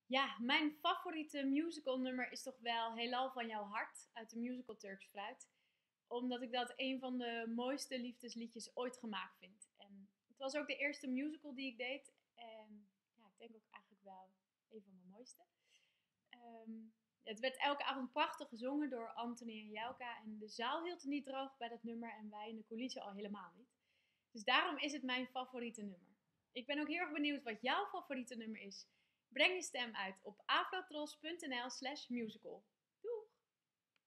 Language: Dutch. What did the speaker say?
Ja, mijn favoriete musical nummer is toch wel Heelal van jouw hart uit de musical Turks Fruit. Omdat ik dat een van de mooiste liefdesliedjes ooit gemaakt vind. En het was ook de eerste musical die ik deed. En ja, ik denk ook eigenlijk wel een van mijn mooiste. Ehm, het werd elke avond prachtig gezongen door Anthony en Jouka. En de zaal hield het niet droog bij dat nummer en wij in de coulissen al helemaal niet. Dus daarom is het mijn favoriete nummer. Ik ben ook heel erg benieuwd wat jouw favoriete nummer is. Breng je stem uit op afrotros.nl/musical.